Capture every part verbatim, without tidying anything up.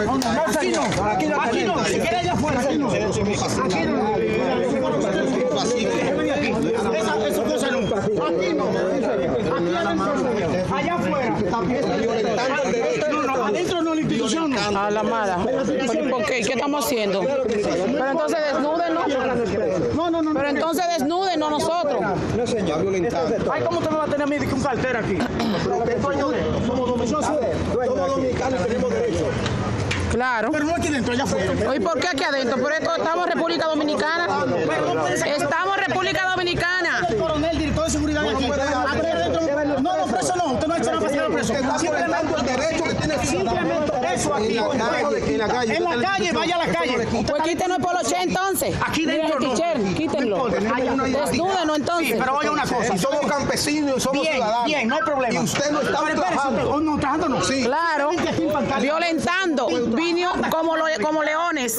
No, no, aquí no, aquí no, aquí no, si quiere allá afuera, aquí no. Aquí no. Esa, esa cosa no. Aquí no. Aquí adentro, allá afuera. No, no, adentro no, la institución no. A la mala. ¿Por qué? ¿Qué estamos haciendo? Pero entonces desnúdenos. No, no, no. Pero entonces desnúdenos nosotros. No, señor, violentando. Ay, ¿cómo usted me va a tener a mí un cartera aquí? Somos dominicanos y tenemos derecho. Claro. Pero no aquí dentro, allá afuera. ¿Y por qué aquí adentro? ¿Por esto estamos en República Dominicana? Estamos en República Dominicana. El coronel, director de seguridad aquí. No, no, preso no. Usted no ha hecho nada para ser preso. Simplemente el derecho que tiene simplemente eso aquí. En la calle. En la calle, vaya a la calle. Pues quítenos el poloché entonces. Aquí dentro no. Quítenlo. Desnúdenos entonces. Sí, pero oiga una cosa. Somos campesinos y somos bien, ciudadanos. Bien, no hay problema. Y usted no está trabajando. No, trabajando no. Sí. Claro. Violentando. Vino como, lo, como leones.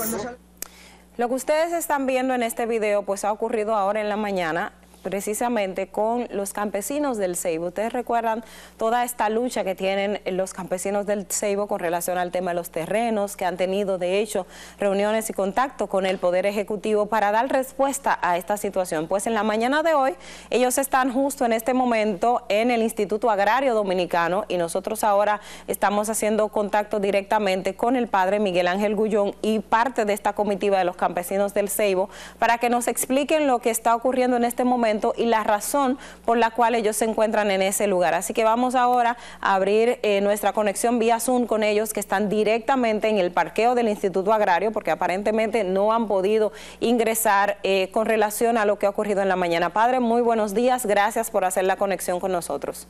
Lo que ustedes están viendo en este video pues ha ocurrido ahora en la mañana, precisamente con los campesinos del Ceibo. Ustedes recuerdan toda esta lucha que tienen los campesinos del Ceibo con relación al tema de los terrenos, que han tenido de hecho reuniones y contacto con el Poder Ejecutivo para dar respuesta a esta situación. Pues en la mañana de hoy ellos están justo en este momento en el Instituto Agrario Dominicano y nosotros ahora estamos haciendo contacto directamente con el padre Miguel Ángel Gullón y parte de esta comitiva de los campesinos del Ceibo para que nos expliquen lo que está ocurriendo en este momento y la razón por la cual ellos se encuentran en ese lugar. Así que vamos ahora a abrir eh, nuestra conexión vía Zoom con ellos que están directamente en el parqueo del Instituto Agrario porque aparentemente no han podido ingresar eh, con relación a lo que ha ocurrido en la mañana. Padre, muy buenos días, gracias por hacer la conexión con nosotros.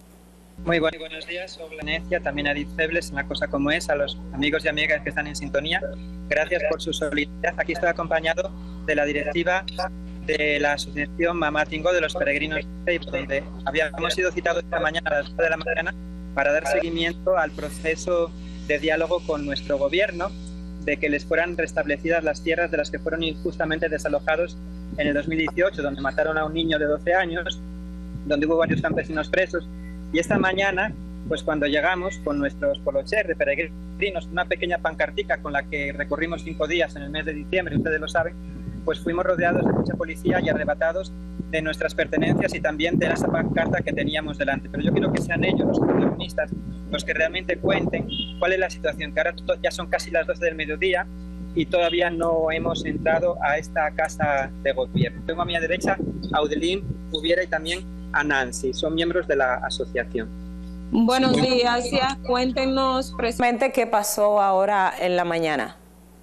Muy bueno, buenos días, Oblanecia, también a Dizfebles, una cosa como es, a los amigos y amigas que están en sintonía. Gracias por su solidaridad. Aquí estoy acompañado de la directiva de la asociación Mamá Tingo de los Peregrinos de Ceibo, donde habíamos sido citados esta mañana a las nueve de la mañana para dar seguimiento al proceso de diálogo con nuestro gobierno de que les fueran restablecidas las tierras de las que fueron injustamente desalojados en el dos mil dieciocho, donde mataron a un niño de doce años, donde hubo varios campesinos presos. Y esta mañana, pues cuando llegamos con nuestros polochers de peregrinos, una pequeña pancartica con la que recorrimos cinco días en el mes de diciembre, ustedes lo saben, pues fuimos rodeados de mucha policía y arrebatados de nuestras pertenencias y también de esa pancarta que teníamos delante. Pero yo quiero que sean ellos, los protagonistas, los que realmente cuenten cuál es la situación, que ahora ya son casi las doce del mediodía y todavía no hemos entrado a esta casa de gobierno. Tengo a mi derecha a Audelín Hubiera y también a Nancy, son miembros de la asociación. Buenos días, ya cuéntenos precisamente qué pasó ahora en la mañana.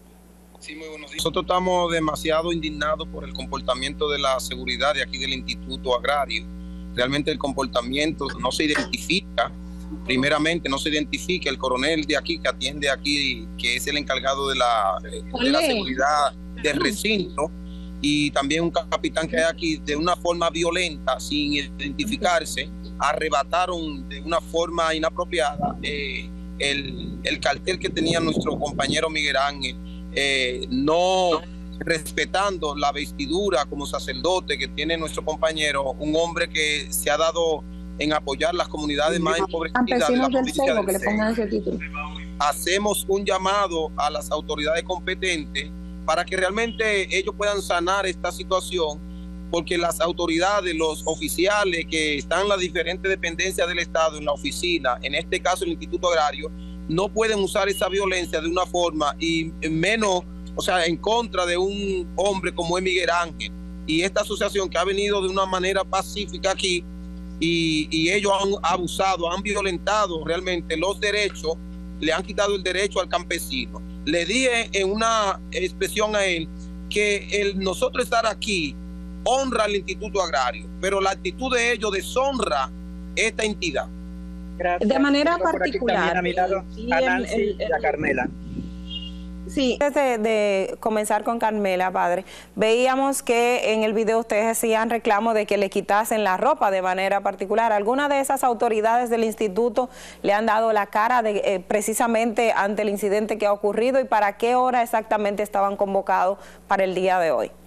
Sí, muy buenos días. Nosotros estamos demasiado indignados por el comportamiento de la seguridad de aquí del Instituto Agrario. Realmente el comportamiento no se identifica, primeramente no se identifica el coronel de aquí que atiende aquí, que es el encargado de la, de la seguridad del recinto, y también un capitán que hay aquí de una forma violenta, sin identificarse, arrebataron de una forma inapropiada eh, el, el cartel que tenía nuestro compañero Miguel Ángel, eh, no respetando la vestidura como sacerdote que tiene nuestro compañero, un hombre que se ha dado en apoyar las comunidades más empobrecidas de la provincia del Ceibo. Hacemos un llamado a las autoridades competentes para que realmente ellos puedan sanar esta situación, porque las autoridades, los oficiales que están en las diferentes dependencias del Estado, en la oficina, en este caso el Instituto Agrario, no pueden usar esa violencia de una forma y menos, o sea, en contra de un hombre como es Miguel Ángel. Y esta asociación que ha venido de una manera pacífica aquí y, y ellos han abusado, han violentado realmente los derechos, le han quitado el derecho al campesino. Le dije en una expresión a él que el nosotros estar aquí honra al Instituto Agrario, pero la actitud de ellos deshonra esta entidad. Gracias. De manera Tengo particular. a mi lado a Nancy el, el, el, y a Carmela. Sí, antes de, de comenzar con Carmela, padre, veíamos que en el video ustedes hacían reclamo de que le quitasen la ropa de manera particular. ¿Alguna de esas autoridades del instituto le han dado la cara de, eh, precisamente ante el incidente que ha ocurrido y para qué hora exactamente estaban convocados para el día de hoy?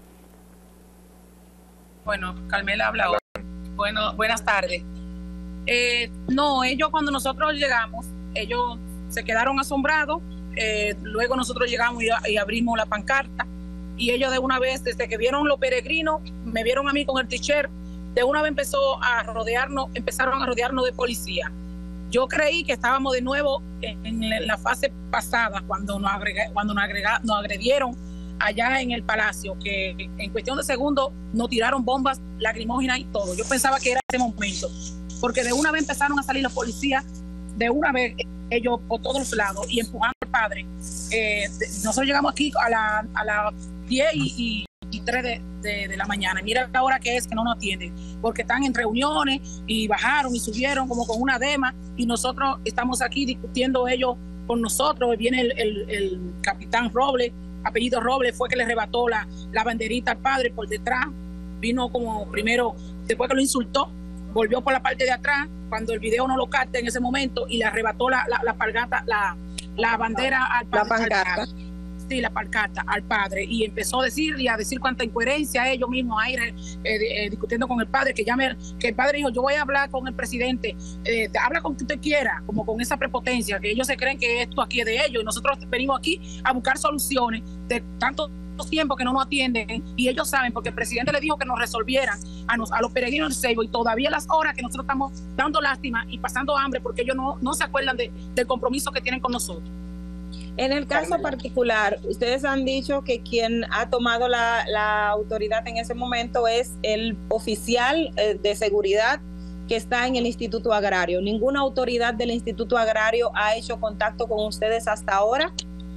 Bueno, Carmela habla hoy. Bueno, buenas tardes. Eh, no, ellos cuando nosotros llegamos, ellos se quedaron asombrados eh, luego nosotros llegamos y, y abrimos la pancarta y ellos de una vez, desde que vieron los peregrinos, me vieron a mí con el t-shirt, de una vez empezó a rodearnos, empezaron a rodearnos de policía. Yo creí que estábamos de nuevo en, en la fase pasada, cuando nos, agrega, cuando nos, agrega, nos agredieron allá en el Palacio, que en cuestión de segundos nos tiraron bombas lacrimógenas y todo. Yo pensaba que era ese momento, porque de una vez empezaron a salir los policías, de una vez ellos por todos los lados y empujando al padre. Eh, nosotros llegamos aquí a las a la diez y, y tres de, de, de la mañana. Y mira la hora que es que no nos atienden, porque están en reuniones y bajaron y subieron como con una dema y nosotros estamos aquí discutiendo ellos con nosotros. Viene el, el, el capitán Robles, apellido Robles, fue que le arrebató la, la banderita al padre por detrás. Vino como primero, después que lo insultó, volvió por la parte de atrás, cuando el video no lo capta en ese momento, y le arrebató la, la, la, palgata, la, la bandera al padre. La pancarta. Sí, la pancarta al padre, y empezó a decir y a decir cuánta incoherencia ellos mismos ahí eh, eh, discutiendo con el padre, que, llame, que el padre dijo, yo voy a hablar con el presidente, eh, te habla con quien usted quiera, como con esa prepotencia, que ellos se creen que esto aquí es de ellos, y nosotros venimos aquí a buscar soluciones de tanto tiempo que no nos atienden, y ellos saben, porque el presidente le dijo que nos resolvieran a, nos, a los peregrinos del Seibo, y todavía las horas que nosotros estamos dando lástima y pasando hambre, porque ellos no, no se acuerdan de, del compromiso que tienen con nosotros. En el caso particular, ustedes han dicho que quien ha tomado la, la autoridad en ese momento es el oficial eh, de seguridad que está en el Instituto Agrario. ¿Ninguna autoridad del Instituto Agrario ha hecho contacto con ustedes hasta ahora?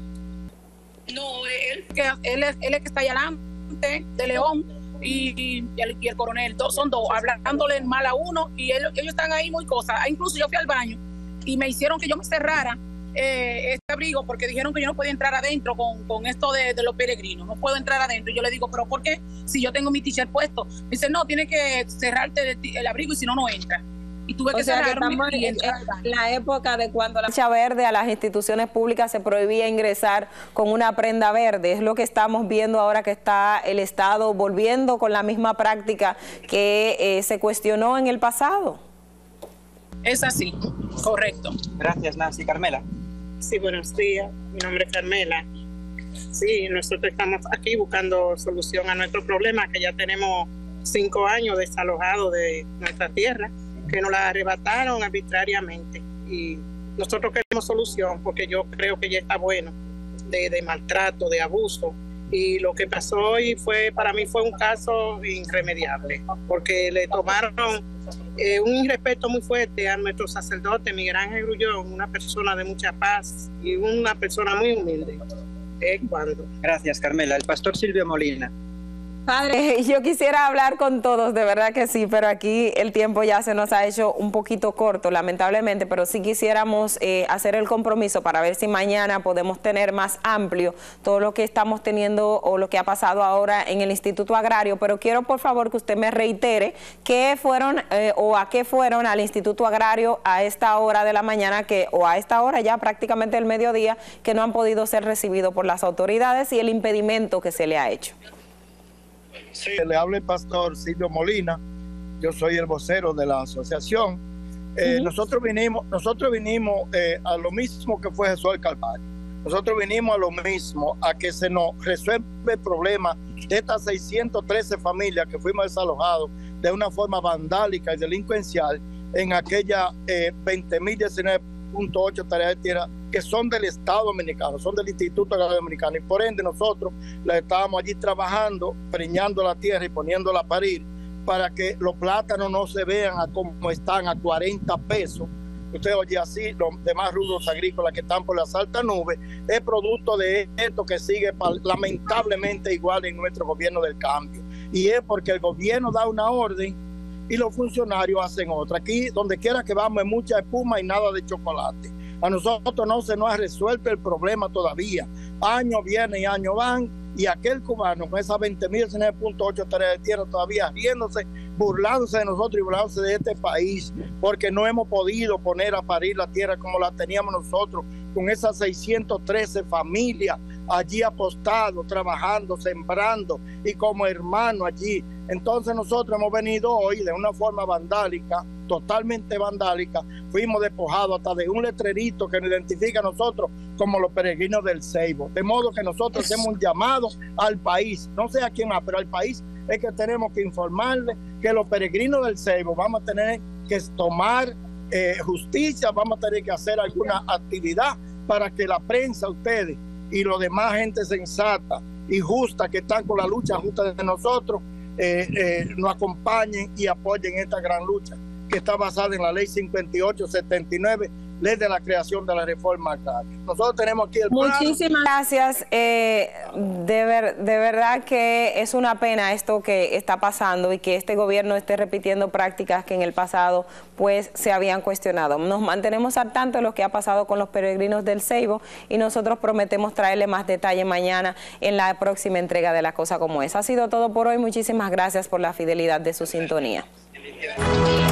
No, él, él, es, él es que está allá adelante, de León, y, y, el, y el coronel, dos, son dos, hablándole mal a uno, y él, ellos están ahí muy cosas. Incluso yo fui al baño y me hicieron que yo me cerrara eh, este abrigo, porque dijeron que yo no podía entrar adentro con, con esto de, de los peregrinos, no puedo entrar adentro. Y yo le digo, ¿pero por qué? Si yo tengo mi t-shirt puesto. Me dice, no, tiene que cerrarte el, el abrigo y si no, no entra. Y tuve o que sea, cerrarme que y en la época de cuando la marcha verde a las instituciones públicas se prohibía ingresar con una prenda verde. Es lo que estamos viendo ahora, que está el Estado volviendo con la misma práctica que eh, se cuestionó en el pasado. Es así, correcto. Gracias, Nancy. Carmela. Sí, buenos días. Mi nombre es Carmela. Sí, nosotros estamos aquí buscando solución a nuestro problema, que ya tenemos cinco años desalojados de nuestra tierra, que nos la arrebataron arbitrariamente, y nosotros queremos solución, porque yo creo que ya está bueno de, de maltrato, de abuso, y lo que pasó hoy fue, para mí fue un caso irremediable, porque le tomaron eh, un irrespeto muy fuerte a nuestro sacerdote Miguel Ángel Grullón, una persona de mucha paz y una persona muy humilde. ¿Eh? ¿Cuándo? Gracias, Carmela. El pastor Silvio Molina. Padre, yo quisiera hablar con todos, de verdad que sí, pero aquí el tiempo ya se nos ha hecho un poquito corto, lamentablemente, pero sí quisiéramos eh, hacer el compromiso para ver si mañana podemos tener más amplio todo lo que estamos teniendo o lo que ha pasado ahora en el Instituto Agrario. Pero quiero, por favor, que usted me reitere qué fueron eh, o a qué fueron al Instituto Agrario a esta hora de la mañana, que o a esta hora ya prácticamente el mediodía, que no han podido ser recibidos por las autoridades, y el impedimento que se le ha hecho. Sí, le habla el pastor Silvio Molina, yo soy el vocero de la asociación. Eh, uh-huh. Nosotros vinimos, nosotros vinimos eh, a lo mismo que fue Jesús del Calvario. Nosotros vinimos a lo mismo, a que se nos resuelva el problema de estas seiscientas trece familias que fuimos desalojados de una forma vandálica y delincuencial en aquella eh, veinte mil diecinueve punto ocho tareas de tierra que son del Estado Dominicano, son del Instituto Agrario Dominicano, y por ende nosotros la estábamos allí trabajando, preñando la tierra y poniéndola a parir, para que los plátanos no se vean a como están, a cuarenta pesos. Usted oye así, los demás rubros agrícolas que están por las altas nubes, es producto de esto que sigue lamentablemente igual en nuestro gobierno del cambio, y es porque el gobierno da una orden y los funcionarios hacen otra. Aquí, donde quiera que vamos, hay mucha espuma y nada de chocolate. A nosotros no se nos ha resuelto el problema todavía. Años vienen y años van, y aquel cubano con esas veinte mil nueve punto ocho tareas de tierra todavía riéndose, burlándose de nosotros y burlándose de este país, porque no hemos podido poner a parir la tierra como la teníamos nosotros, con esas seiscientas trece familias allí apostados, trabajando, sembrando, y como hermanos allí. Entonces nosotros hemos venido hoy de una forma vandálica, totalmente vandálica, fuimos despojados hasta de un letrerito que nos identifica a nosotros como los peregrinos del Ceibo. De modo que nosotros hacemos un llamado al país, no sé a quién más, pero al país es que tenemos que informarle que los peregrinos del Ceibo vamos a tener que tomar eh, justicia, vamos a tener que hacer alguna actividad para que la prensa, ustedes y los demás gente sensata y justa que están con la lucha justa de nosotros, eh, eh, nos acompañen y apoyen esta gran lucha que está basada en la ley cincuenta y ocho setenta y nueve, ley de la creación de la reforma agraria. Nosotros tenemos aquí el plan. Muchísimas gracias. Eh, de, ver, de verdad que es una pena esto que está pasando y que este gobierno esté repitiendo prácticas que en el pasado pues se habían cuestionado. Nos mantenemos al tanto de lo que ha pasado con los peregrinos del Ceibo y nosotros prometemos traerle más detalle mañana en la próxima entrega de La Cosa Como Es. Ha sido todo por hoy. Muchísimas gracias por la fidelidad de su sintonía.